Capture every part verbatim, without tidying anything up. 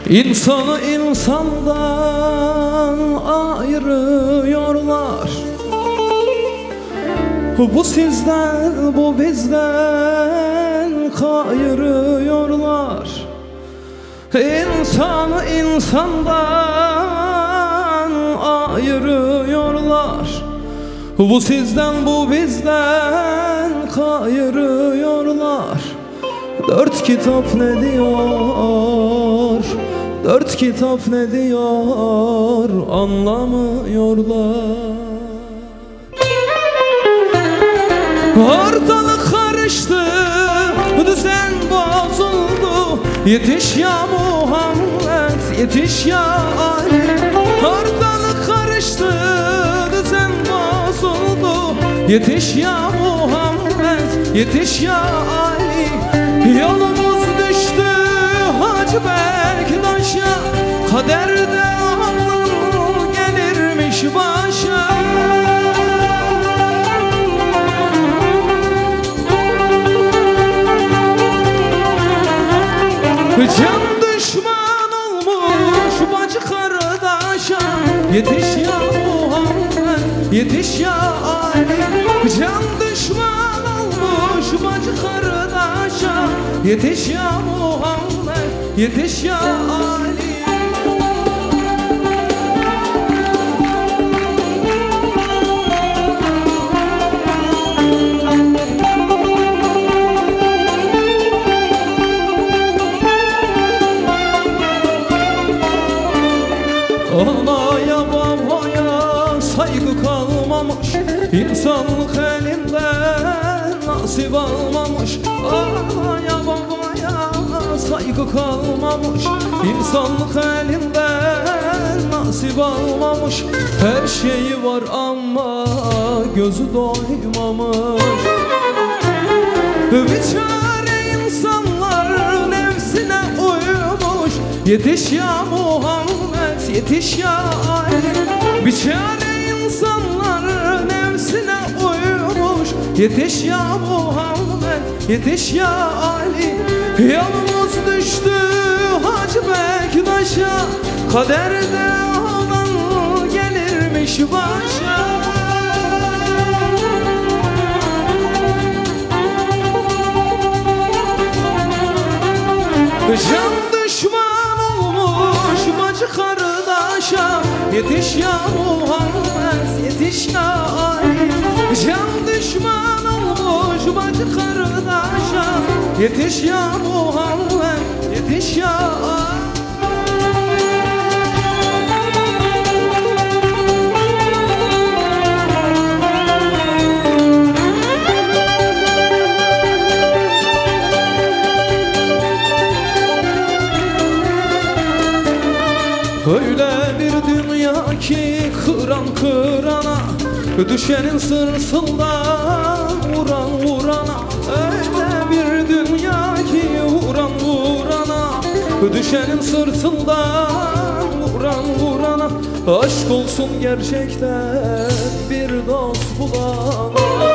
İnsanı insandan ayırıyorlar. Bu sizden, bu bizden kayırıyorlar. İnsanı insandan ayırıyorlar. Bu sizden, bu bizden kayırıyorlar. Dört kitap ne diyor? Dört kitap ne diyor? Anlamıyorlar. Ortalık karıştı, düzen bozuldu. Yetiş ya Muhammed, yetiş ya Ali. Ortalık karıştı, düzen bozuldu. Yetiş ya Muhammed, yetiş ya Ali. Yolumuz düştü Hacı Bektaş'a, kaderde Allah gelirmiş başa. Can düşman olmuş bacı kardeşa, yetiş ya Muhammed, yetiş ya Ali. Can düşman olmuş bacı kardeşa, yetiş ya Muhammed, yetiş ya Ali. Anaya babaya saygı kalmamış, insanlık elinden nasip almamış. Anaya babaya saygı kalmamış, insanlık elinden nasip almamış. Her şeyi var ama gözü doymamış. Biçare insanlar nefsine uyumuş. Yetiş ya Muhammed, yetiş ya Ali. Biçare insanlar nefsine uyumuş. Yetiş ya Muhammed, yetiş ya Ali. Yolumuz düştü Hacı Bektaş'a, kaderde olan gelirmiş başa. Can düşman olmuş bacı kardeşa, yetiş ya Muhammed, yetiş ya Ali. Can düşman olmuş bacı kardeşa, yetiş ya Muhammed, yetiş ya Ali. Öyle bir dünya ki kıran kırana, düşenin sırsından vuran vurana. Öyle bir dünya ki vuran vurana, düşenin sırtından vuran vurana. Aşk olsun gerçekten bir dost bulana.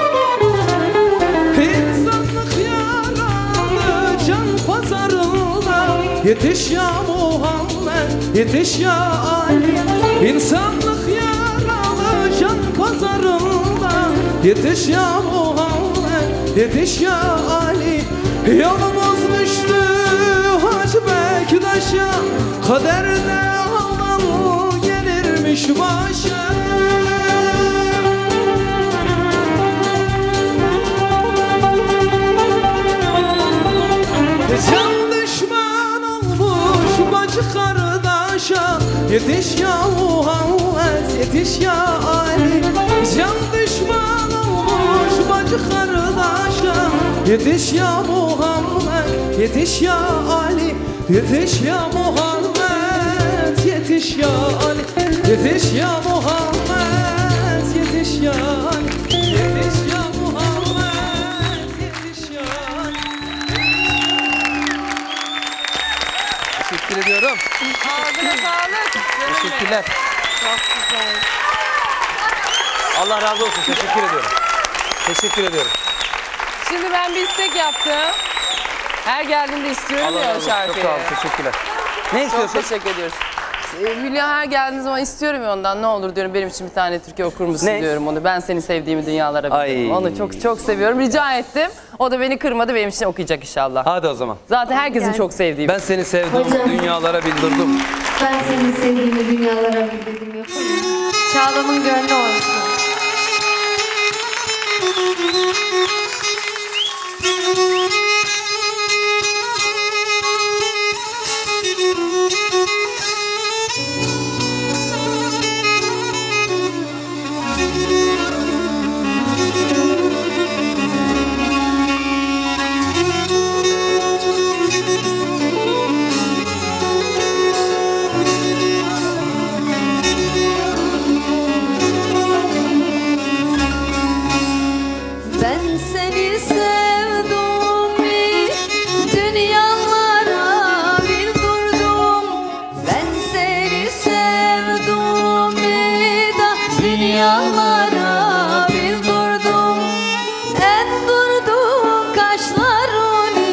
İnsanlık yaralı can pazarında, yetiş ya Muhammed, yetiş ya Ali. İnsanlık yaralı can pazarında, yetiş ya Muhammed, yetiş ya Ali. Yolumuz düştü Hacı Bektaş'a, kaderde olan gelirmiş başa. Can düşman olmuş bacı kardeşa, yetiş ya Muhammed, yetiş ya Ali. Can düşman olmuş bacı kardeşa, yetiş ya Muhammed, yetiş ya Ali. Yetiş ya Muhammed, yetiş ya Ali. Yetiş ya Muhammed, yetiş ya Ali. Yetiş ya Muhammed, yetiş ya Ali. Teşekkür ediyorum. Ağzına sağlık. Teşekkürler. Çok güzel. Allah razı olsun. Teşekkür ediyorum. Teşekkür ediyorum. Şimdi ben bir istek yaptım. Her geldiğinde istiyorum Allah ya razı o olsun. şarkıyı. Çok sağ olun. Teşekkürler. Ne Çok istiyorsun? teşekkür ediyoruz. Ee, Hülya her geldiği zaman istiyorum ya ondan, ne olur diyorum benim için bir tane türkü okur musun Ne? diyorum onu. Ben seni sevdiğimi dünyalara Ay. bilirim. Onu çok çok seviyorum. Rica ettim. O da beni kırmadı, benim için okuyacak inşallah. Hadi o zaman. Zaten herkesin çok sevdiği. Ben seni sevdim, dünyalara bildirdim. Ben seni sevdiğimi dünyalara bildirdim, yapalım. Çağla'nın gönlü olsun. Dünyalara bildirdim, en durdu kaşlarını,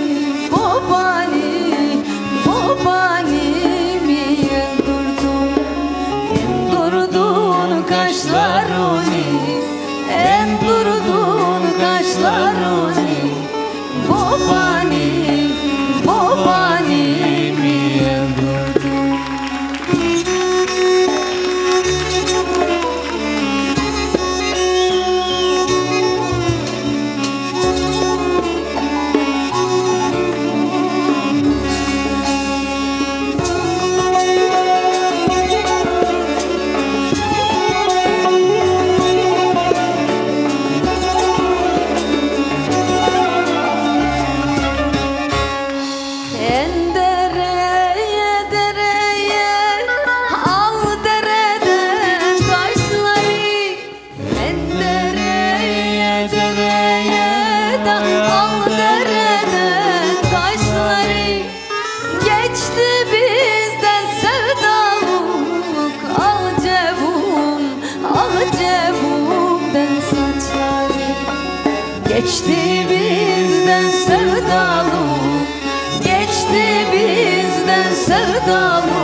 babani, babanimi yıldırdım. En durdun kaşlarını, en durdun kaşlarını, babani, babanimi yıldırdım. Geçti bizden sevdalık, geçti bizden sevdalık.